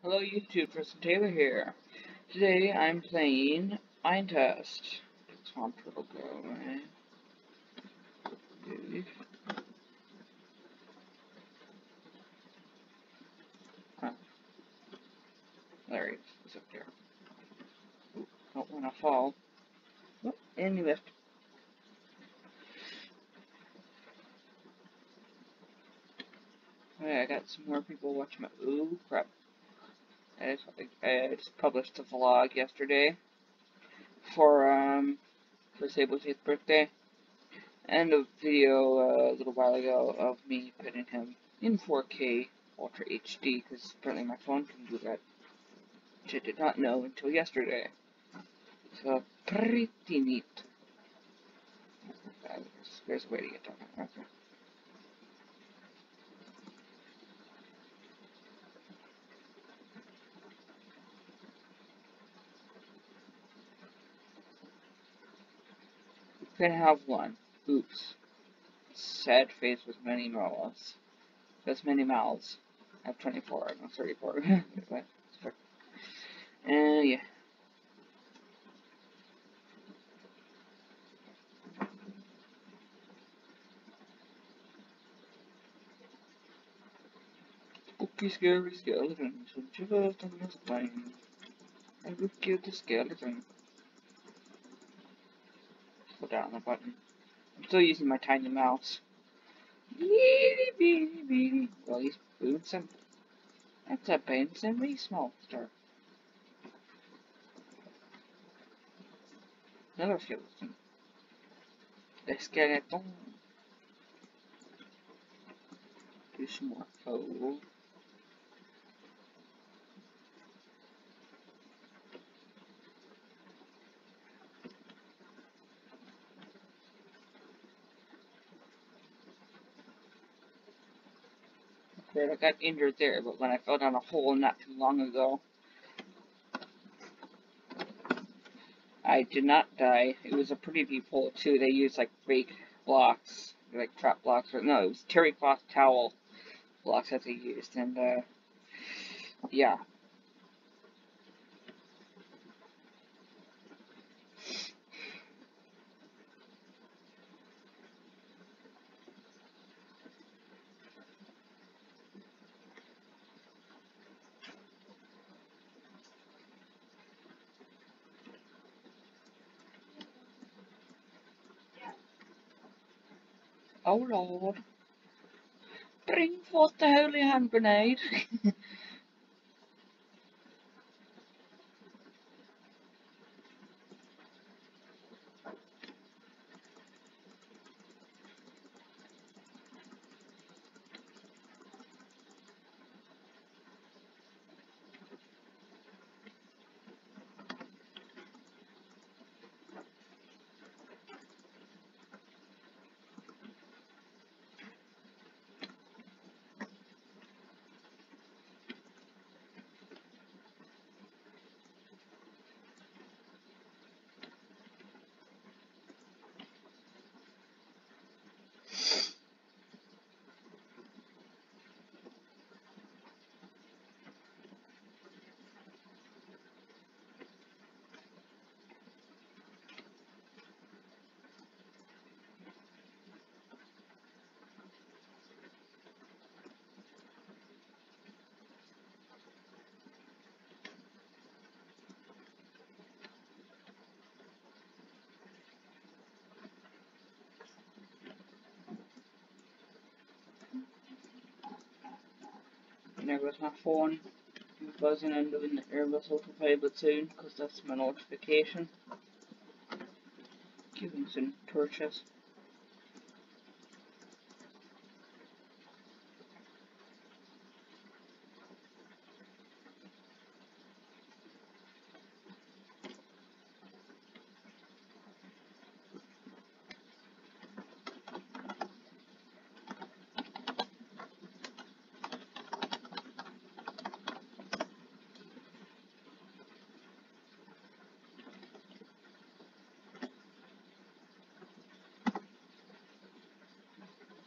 Hello YouTube, Tristan Taylor here. Today I'm playing Minetest. Swamp Turtle go away. Huh, there he is. He's up there. Ooh, don't want to fall. Oh, and he missed. Okay, I got some more people watching my. Ooh, crap. I just published a vlog yesterday for Sable's 8th birthday. And a video a little while ago of me putting him in 4K Ultra HD because apparently my phone can do that, which I did not know until yesterday. So pretty neat. There's a way to get down there. Okay. Can have one. Oops. Sad face with many mouths. That's many mouths. I have 24. I'm 34. Yeah. Spooky, scary skeleton. So shivers on the spine. I will kill the skeleton. Put down the button. I'm still using my tiny mouse. Beady, beady, beady. Well, he's bouncing. That's a bouncing wee small star. Another skeleton. The skeleton. Do some more fold. Great, I got injured there, but when I fell down a hole not too long ago, I did not die. It was a pretty deep hole too. They used like fake blocks, like trap blocks, or no, it was terry cloth towel blocks that they used, and yeah. Oh Lord, bring forth the holy hand grenade. And there goes my phone. I'm buzzing and doing the Airbus autopilot soon, because that's my notification. Giving some torches.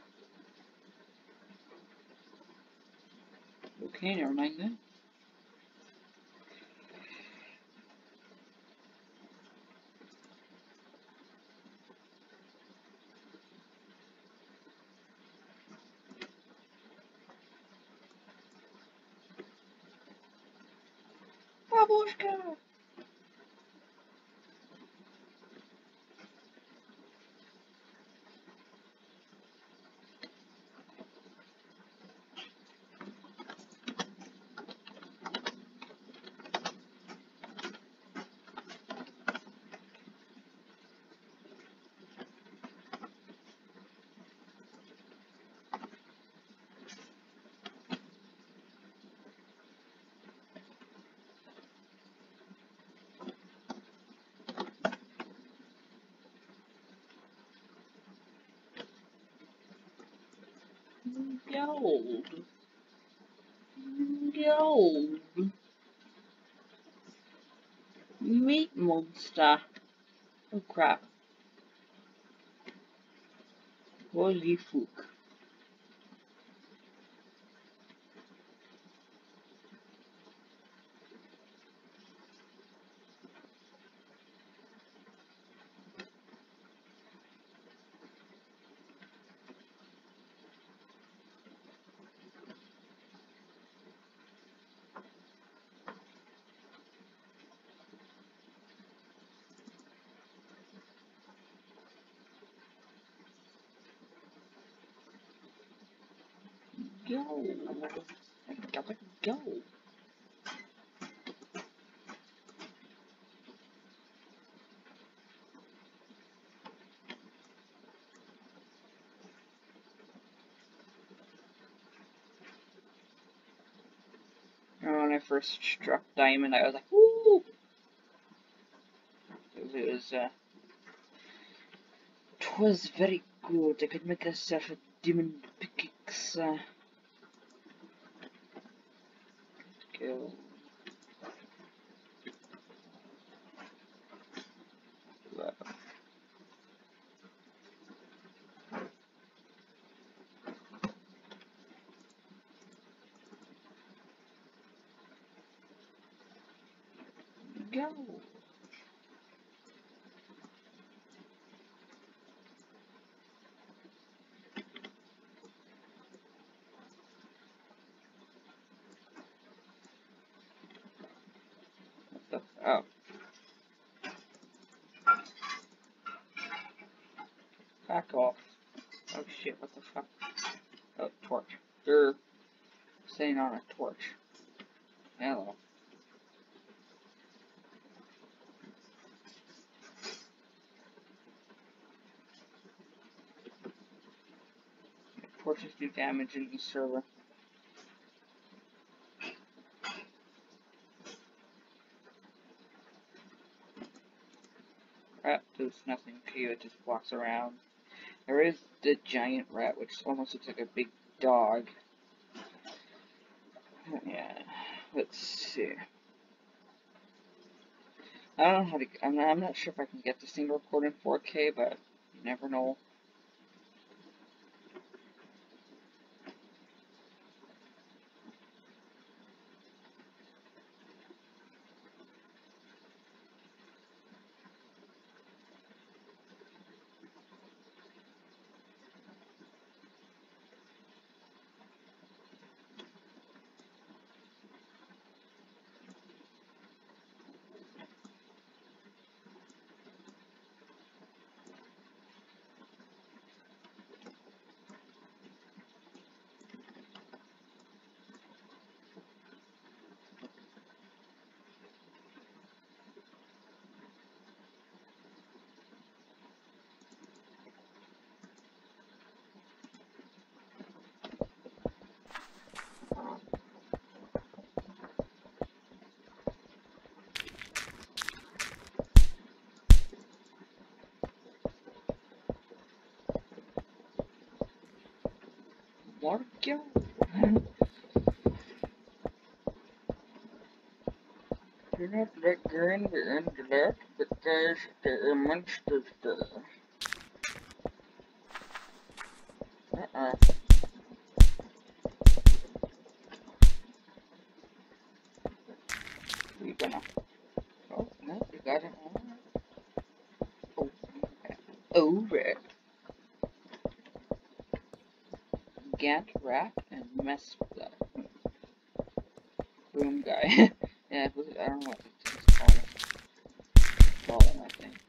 Okay, never mind then. Gold. Gold. Meat monster. Oh crap. Holy fuck. Gold. I gotta go. When I first struck diamond, I was like, woo! Twas very good. I could make myself a diamond pickaxe. Go. Go. Oh. Back off. Oh shit, what the fuck? Oh, torch. They're sitting on a torch. Hello. Torches do damage in the server. Rat does nothing to you, it just walks around. There is the giant rat, which almost looks like a big dog. Yeah, let's see. I don't know how to. I'm not sure if I can get this thing to record in 4K, but you never know. Marco? Do not let go in the intellect because there are monsters there. We gonna. Oh, no, you got it. Oh, over. Gant rat and mess with that. Boom guy. Yeah, I don't know what the thing's called. Call him, I think.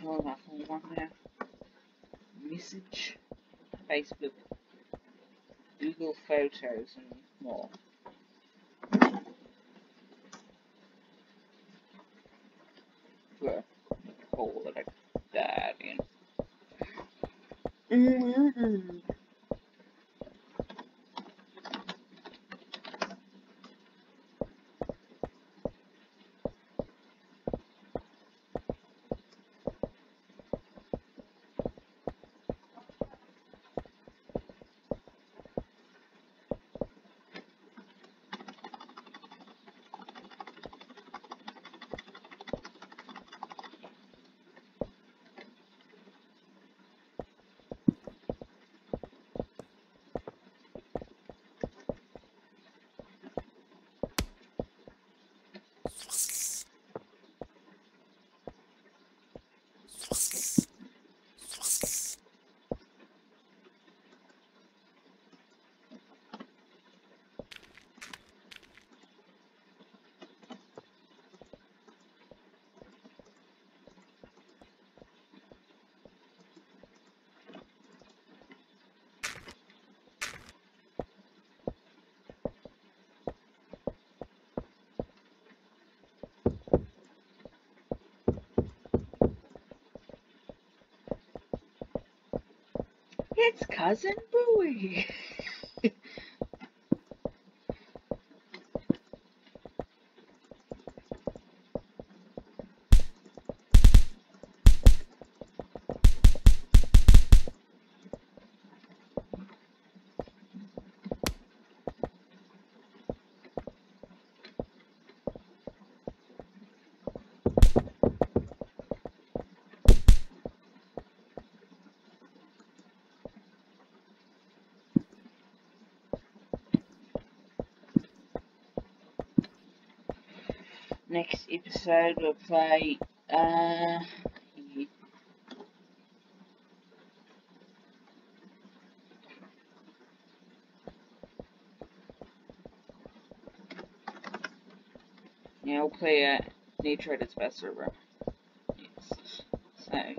Hold on for one minute. Message, Facebook, Google Photos, and more. Well, hole that I died in. It's Cousin Bowie. Next episode we'll play, yeah, we'll play Nature at its best server. Yes. So, yeah.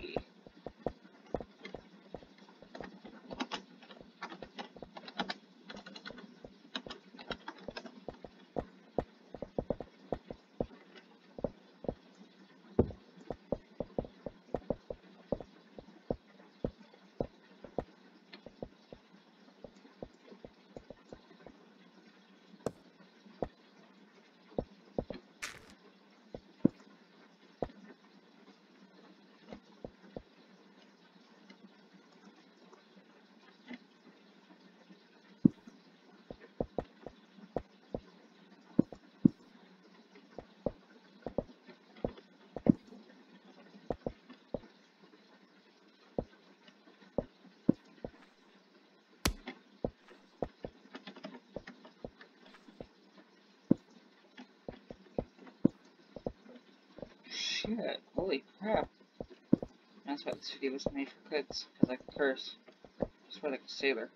Shit, holy crap. That's why this video was made for kids, because I can curse. Just like a sailor.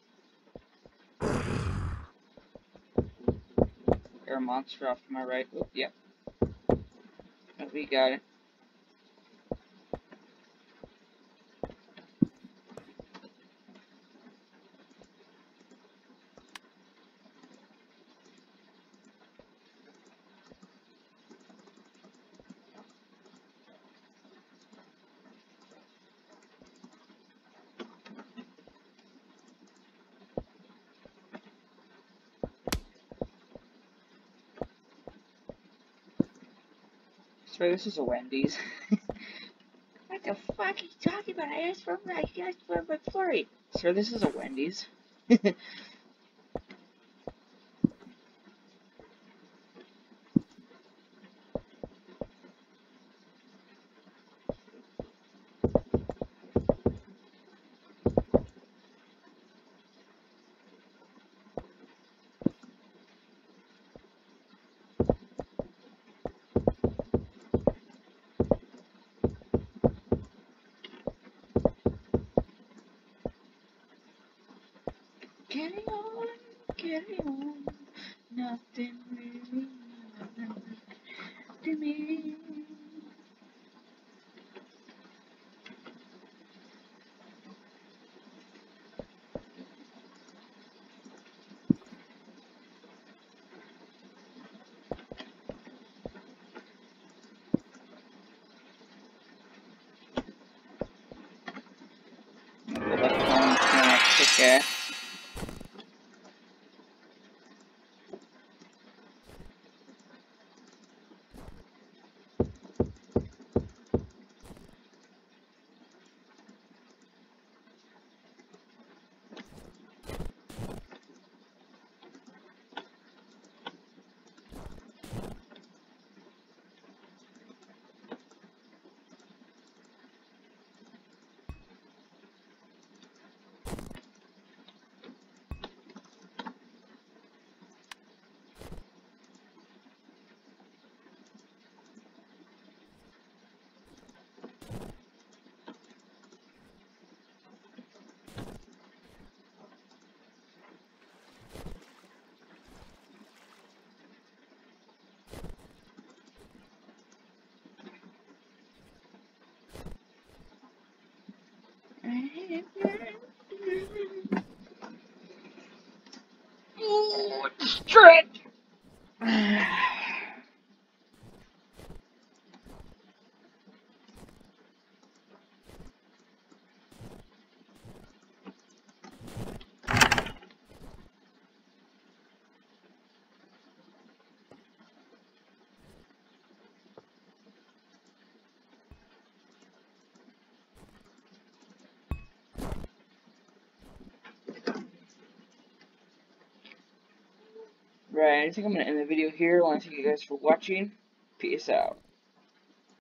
Air monster off to my right. Oop, yep. Oh, we got it. Swear this is a Wendy's. What the fuck are you talking about? I asked for a McFlurry. Sir, this is a Wendy's. Carry on, nothing really matters to me. Yeah. Oh, stretch. Right, I think I'm gonna end the video here. I want to thank you guys for watching. Peace out.